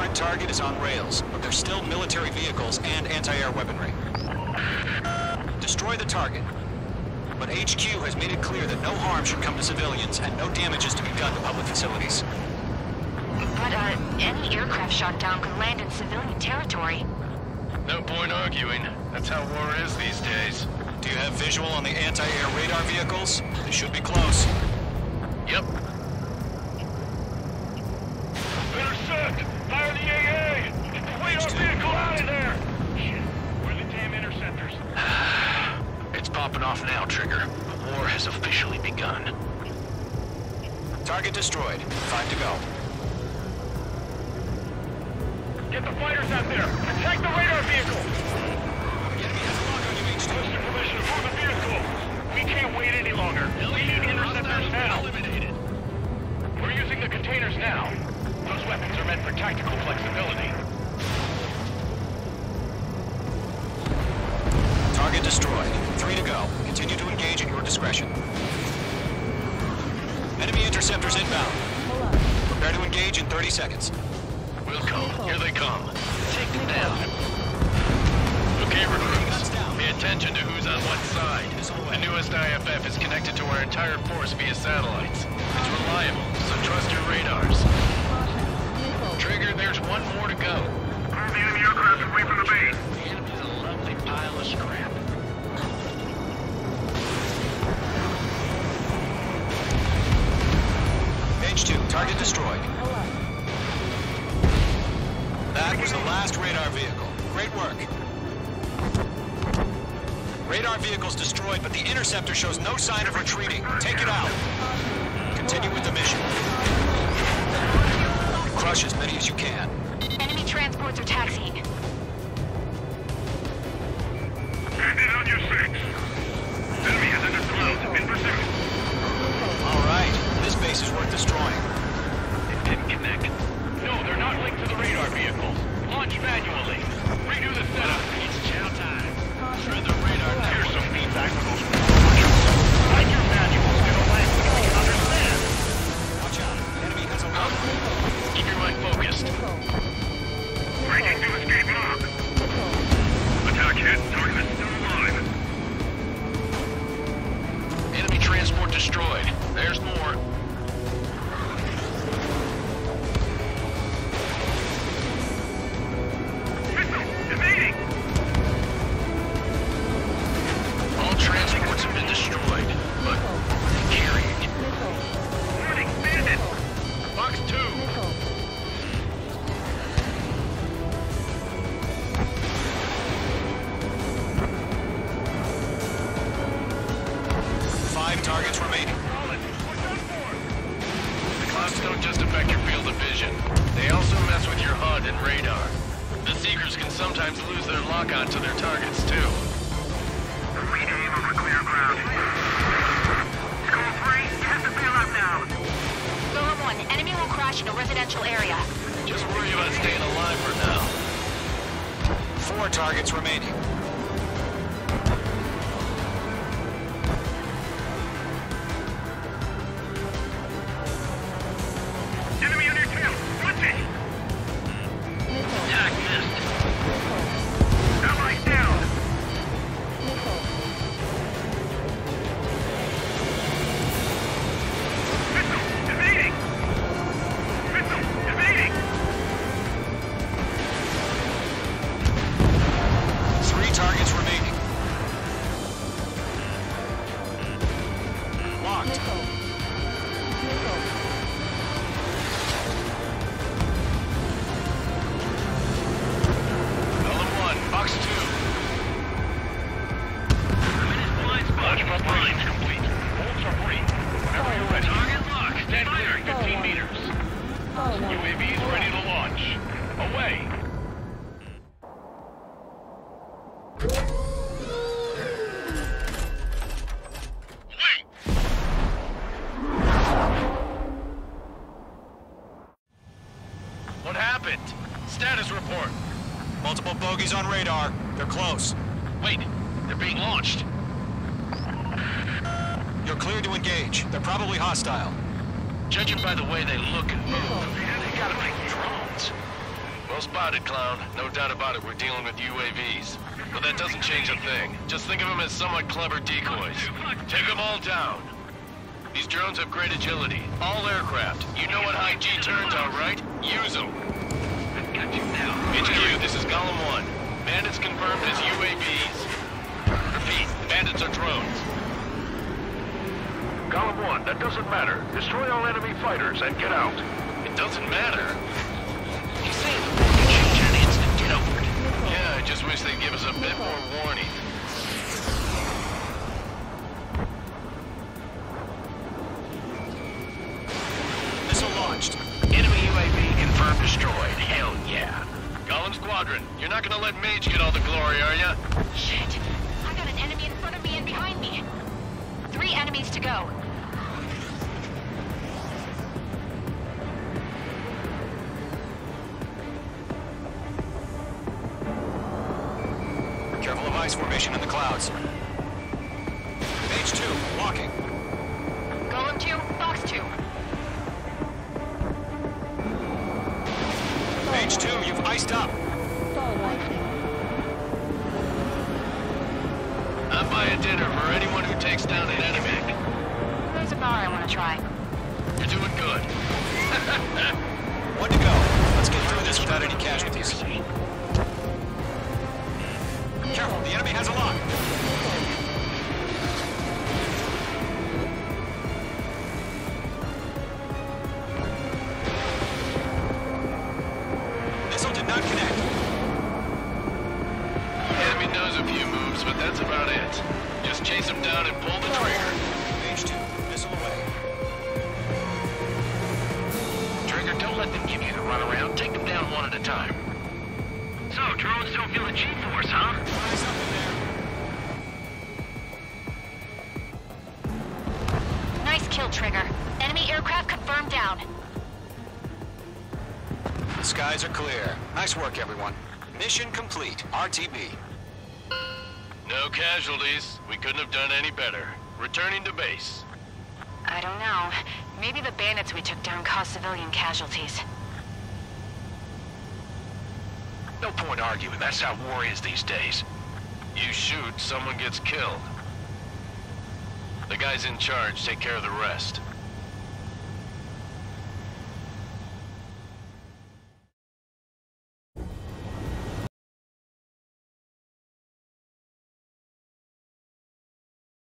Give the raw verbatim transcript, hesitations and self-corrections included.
current target is on rails, but there's still military vehicles and anti-air weaponry. Destroy the target. But H Q has made it clear that no harm should come to civilians and no damage is to be done to public facilities. But, uh, any aircraft shot down could land in civilian territory. No point arguing. That's how war is these days. Do you have visual on the anti-air radar vehicles? They should be close. Yep. Intercept! Fire the A A! Get the radar vehicle out of there! Shit, where are the damn interceptors? It's popping off now, Trigger. The war has officially begun. Target destroyed. Five to go. Get the fighters out there! Attack the radar vehicle! Enemy has a lock on you, H two. Listen, Commissioner, for the vehicle! We can't wait any longer. We need interceptors now! Eliminated. We're using the containers now. Those weapons are meant for tactical flexibility. Target destroyed. Three to go. Continue to engage at your discretion. Enemy interceptors inbound. Prepare to engage in thirty seconds. Wilco, here they come. Take them down. Okay, recruits. Pay attention to who's on what side. The newest I F F is connected to our entire force via satellites. It's reliable, so trust your radars. Trigger, there's one more to go. Move the enemy aircraft away from the base. The enemy's a lovely pile of scrap. H two, target destroyed. That was the last radar vehicle. Great work. Radar vehicle's destroyed, but the interceptor shows no sign of retreating. Take it out. Continue with the mission. Crush as many as you can. Enemy transports are taxiing. Bandit on your six. Enemy is under cloud. In pursuit. All right. This base is worth destroying. It didn't connect. No, they're not linked to the radar vehicles. Launch manually. Redo the setup. It's chow time. Through the radar now. Here's some feedback from those like your manuals in a language we can understand. Watch out. Enemy has a lock. Keep your mind focused. Breaking to escape lock. Attack hit. Target is still alive. Enemy transport destroyed. There's more. Missile! Evading! All transports have been destroyed, but carried. Warning! Bandit! Box two. Five targets remaining. The clouds don't just affect your field of vision. They also mess with your H U D and radar. The Seekers can sometimes lose their lock-on to their targets, too. Regain over clear ground. School three, you have to bail out now. Lower one, enemy will crash in a residential area. Just worry about staying alive for now. Four targets remaining. Enemy on your tail. Watch it! Attack missed. Allies down! Missile! Evading! Missile! Evading! Three targets remaining. Locked. Element one, box two. Launch preparations complete. Bolts are free. Whenever you're ready. Target locked. Stand clear, fifteen meters. U A V is ready to launch. Away! What happened? Status report. Multiple bogies on radar. They're close. Wait, they're being launched. You're cleared to engage. They're probably hostile. Judging by the way they look and move, they gotta be drones. spotted, clown. No doubt about it, we're dealing with U A Vs. But that doesn't change a thing. Just think of them as somewhat clever decoys. Take them all down. These drones have great agility. All aircraft. You know what high G turns are, right? Use them. H Q, this is Column one. Bandits confirmed as U A Vs. Repeat, bandits are drones. Column one, that doesn't matter. Destroy all enemy fighters and get out. It doesn't matter. He's saying the thing can change in an instant. Get over it. Yeah, I just wish they'd give us a bit more warning. Missile launched. Enemy U A V confirmed destroyed. Hell yeah. Column Squadron, you're not gonna let Mage get all the glory, are ya? Shit. I got an enemy in front of me and behind me. Three enemies to go. Careful of ice formation in the clouds. Page two, walking. Golem two, box two. Page two, you've iced up. I'm buying dinner for anyone who takes down an enemy. There's a bar I want to try. You're doing good. One to go. Let's get through this without any casualties. Careful, the enemy has a lock. Missile did not connect. The enemy knows a few moves, but that's about it. Just chase him down and pull the trigger. Page two, missile away. Trigger, don't let them give you the runaround. Take them down one at a time. So, drones don't feel the G-force, huh? Eyes up in there. Nice kill, Trigger. Enemy aircraft confirmed down. The skies are clear. Nice work, everyone. Mission complete. R T B. No casualties. We couldn't have done any better. Returning to base. I don't know. Maybe the bandits we took down caused civilian casualties. No point arguing. That's how war is these days. You shoot, someone gets killed. The guys in charge take care of the rest.